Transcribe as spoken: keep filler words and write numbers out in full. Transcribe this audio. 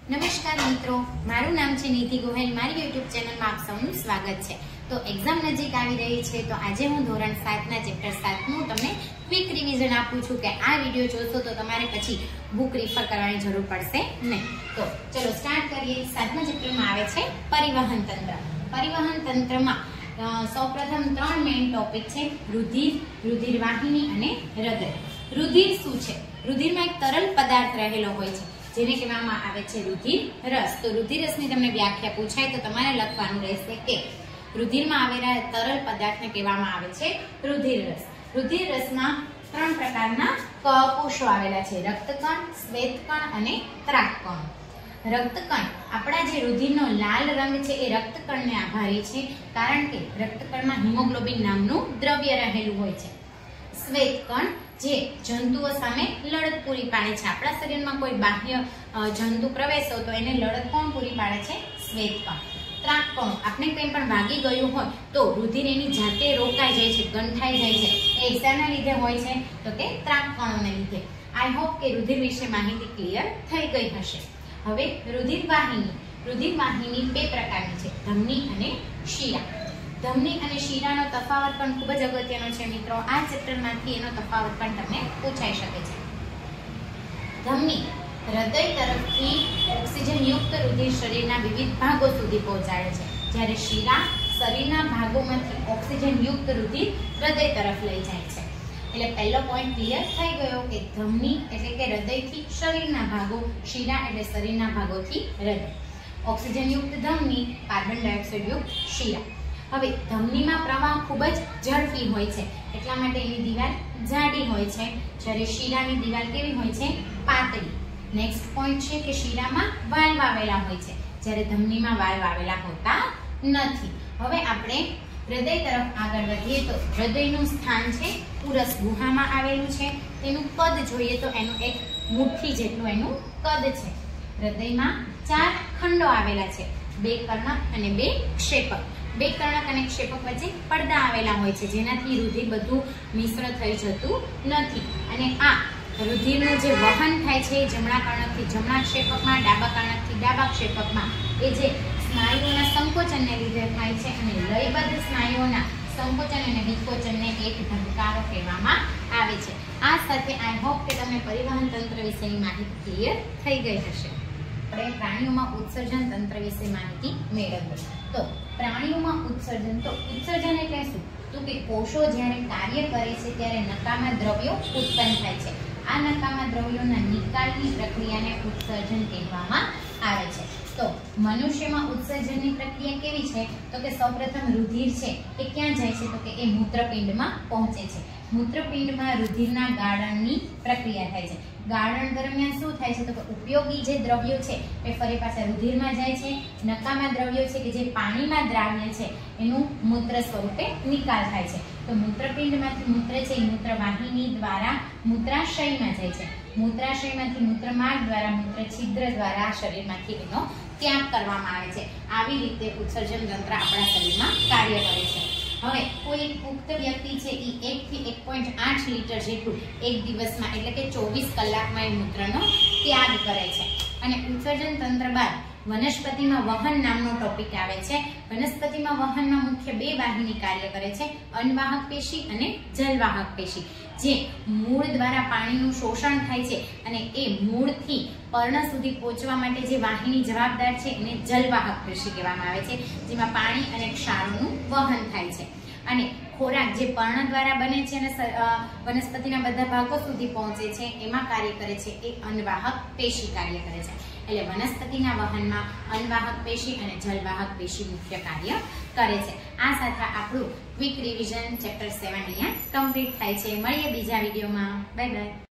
નમસ્કાર મિત્રો, મારું નામ છે નિધિ ગોહેલ। મારી યુટ્યુબ ચેનલમાં આપ સૌનું સ્વાગત છે। તો એક્ઝામ નજીક આવી રહી છે, તો આજે હું ધોરણ સાત ના ચેપ્ટર સાત નું તમને ક્વિક રિવિઝન આપું છું કે આ વિડિયો જોશો તો તમારે પછી બુક રેફર કરવાની જરૂર પડશે નહીં। તો ચલો સ્ટાર્ટ કરીએ। સાતમા ચેપ્ટરમાં આવે છે પરિવહન તંત્ર। પરિવહન તંત્રમાં સૌપ્રથમ ત્રણ મેઇન ટોપિક છે, રુધિર, રુધિર વાહિની અને હૃદય। રુધિર શું છે? રુધિરમાં એક તરલ પદાર્થ રહેલો હોય છે જેને કહેવામાં આવે છે રુધિર રસ। તો રુધિર રસની તમને વ્યાખ્યા પૂછાય તો તમારે લખવાનું રહેશે કે રુધિરમાં આવેલા તરલ પદાર્થને કહેવામાં આવે છે રુધિર રસ। રુધિર રસમાં ત્રણ પ્રકારના કોષો આવેલા છે, રક્તકણ, શ્વેતકણ અને ત્રાકકણ। રક્તકણ આપણા જે રુધિરનો લાલ રંગ છે એ રક્તકણને આભારી છે, કારણ કે રક્તકણમાં હિમોગ્લોબિન નામનું દ્રવ્ય રહેલું હોય છે। શ્વેતકણ જે જંતુઓ સામે લડત પૂરી પાડે છે, આપણા શરીરમાં કોઈ બાહ્ય જંતુ પ્રવેશો તો એને લડત કોણ પૂરી પાડે છે? શ્વેતકણ। ત્રાકકણો આપણે કંઈ પણ વાગી ગયું હોય તો રુધિર એની જાતે રોકાઈ જાય છે, ગંઠાઈ જાય છે, એ શાના લીધે હોય છે? તો કે ત્રાકકણોને લીધે। આઈ હોપ કે રુધિર વિશે માહિતી ક્લિયર થઈ ગઈ હશે। હવે રુધિર વાહિની। રુધિર વાહિની બે પ્રકારની છે, ધમની અને શિરા। ધમની અને શિરાનો તફાવત પણ ખૂબ જ અગત્યનો છે મિત્રો, આ ચેપ્ટરમાંથી એનો તફાવત પણ તમને પૂછાઈ શકે છે। ધમની હૃદય તરફથી ઓક્સિજન યુક્ત રુધિર શરીરના વિવિધ ભાગો સુધી પહોંચાડે છે, જ્યારે શિરા શરીરના ભાગોમાંથી ઓક્સિજન યુક્ત રુધિર હૃદય તરફ લઈ જાય છે। એટલે પહેલો પોઈન્ટ ક્લિયર થઈ ગયો કે ધમની એટલે કે હૃદયથી શરીરના ભાગો, શિરા એટલે શરીરના ભાગોથી હૃદય। ઓક્સિજન યુક્ત ધમની, કાર્બન ડાયોક્સાઇડ યુક્ત શિરા। હવે ધમનીમાં પ્રવાહ ખૂબ જ ઝડપી હોય છે, એટલા માટે એની દિવાલ જાડી હોય છે, જ્યારે શિરાની દિવાલ કેવી હોય છે? પાતળી। નેક્સ્ટ પોઈન્ટ છે કે શિરામાં વાલ્વ આવેલા હોય છે, જ્યારે ધમનીમાં વાલ્વ આવેલા હોતા નથી। હવે આપણે હૃદય તરફ આગળ વધીએ તો હૃદયનું સ્થાન છે ઉરસ ગુહામાં આવેલું છે। તેનું કદ જોઈએ તો એનું એક મુઠ્ઠી જેટલું એનું કદ છે। હૃદયમાં ચાર ખંડો આવેલા છે, બે કર્ણક અને બે ક્ષેપક। બે કર્ણક અને ક્ષેપક વચ્ચે પડદા આવેલા હોય છે, જેનાથી રુધિર બધું મિશ્ર થઈ જતું નથી, અને આ રુધિરનું જે વહન થાય છે જમણા કર્ણકથી જમણા ક્ષેપકમાં, ડાબા કર્ણકથી ડાબા ક્ષેપકમાં, એ જે સ્નાયુઓના સંકોચનને લીધે થાય છે, અને લયબદ્ધ સ્નાયુઓના સંકોચન અને વિકોચનને એક ધબકારો કહેવામાં આવે છે। આ સાથે આઈ હોપ કે તમને પરિવહન તંત્ર વિશેની માહિતી ક્લિયર થઈ ગઈ હશે। આપણે પ્રાણીઓમાં ઉત્સર્જન તંત્ર વિશે માહિતી મેળવીએ તો પ્રાણીઓમાં ઉત્સર્જન, તો ઉત્સર્જન એટલે શું? તો કે કોષો જ્યારે કાર્ય કરે છે ત્યારે નકામા દ્રવ્યો ઉત્પન્ન થાય છે, આ નકામા દ્રવ્યોના નિકાલની પ્રક્રિયાને ઉત્સર્જન કહેવામાં આવે છે। તો મનુષ્યમાં ઉત્સર્જનની પ્રક્રિયા કેવી છે? તો કે સૌપ્રથમ રુધિર છે એ ક્યાં જાય છે? તો કે એ મૂત્રપિંડમાં પહોંચે છે। મૂત્રપિંડમાં રુધિરના ગાળણની પ્રક્રિયા થાય છે। ગાળણ દરમિયાન શું થાય છે? તો કે ઉપયોગી જે દ્રવ્યો છે એ ફરી પાછા રુધિરમાં જાય છે, નકામા દ્રવ્યો છે કે જે પાણીમાં દ્રાવ્ય છે એનું મૂત્ર સ્વરૂપે નિકાલ થાય છે। તો મૂત્રપિંડમાંથી મૂત્ર છે એ મૂત્રવાહિની દ્વારા મૂત્રાશયમાં જાય છે, મૂત્રાશયમાંથી મૂત્રમાર્ગ દ્વારા મૂત્ર છિદ્ર દ્વારા શરીરમાંથી એનો ત્યાગ કરવામાં આવે છે। આવી રીતે ઉત્સર્જન તંત્ર આપણા શરીરમાં કાર્ય કરે છે। હવે કોઈ એક પુખ્ત વ્યક્તિ છે એ એક થી એક પોઈન્ટ આઠ લીટર જેટલું એક દિવસમાં એટલે કે ચોવીસ કલાકમાં એ મૂત્રનો ત્યાગ કરે છે। અને ઉત્સર્જન તંત્ર બાદ વનસ્પતિમાં વહન નામનો ટોપિક આવે છે। વનસ્પતિમાં વહનમાં મુખ્ય બે વાહિની કાર્ય કરે છે, અન્નવાહક પેશી અને જલવાહક પેશી, જે મૂળ દ્વારા પાણીનું શોષણ થાય છે, અને એ મૂળથી પર્ણ સુધી પહોંચવા માટે જે વાહિની જવાબદાર છે એને જલવાહક પેશી કહેવામાં આવે છે, જેમાં પાણી અને ક્ષારોનું વહન થાય છે। અને ખોરાક જે પર્ણ દ્વારા બને છે અને વનસ્પતિના બધા ભાગો સુધી પહોંચે છે એમાં કાર્ય કરે છે એ અન્નવાહક પેશી કાર્ય કરે છે। એટલે વનસ્પતિના વહનમાં અન્નવાહક પેશી અને જલવાહક પેશી મુખ્ય કાર્ય કરે છે। આ સાથે આપણું ક્વિક રિવિઝન ચેપ્ટર સેવન અહીંયા કમ્પ્લીટ થાય છે। મળીએ બીજા વિડીયોમાં, બાય બાય।